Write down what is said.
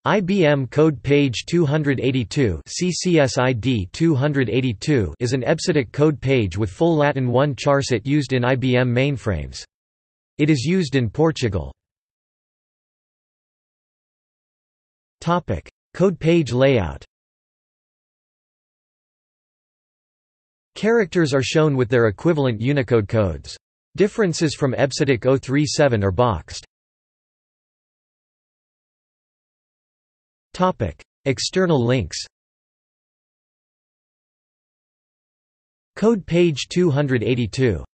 IBM Code Page 282 CCSID 282 is an EBCDIC code page with full Latin 1 charset used in IBM mainframes. It is used in Portugal. Code page layout. Characters are shown with their equivalent Unicode codes. Differences from EBCDIC 037 are boxed. External links. Code page 282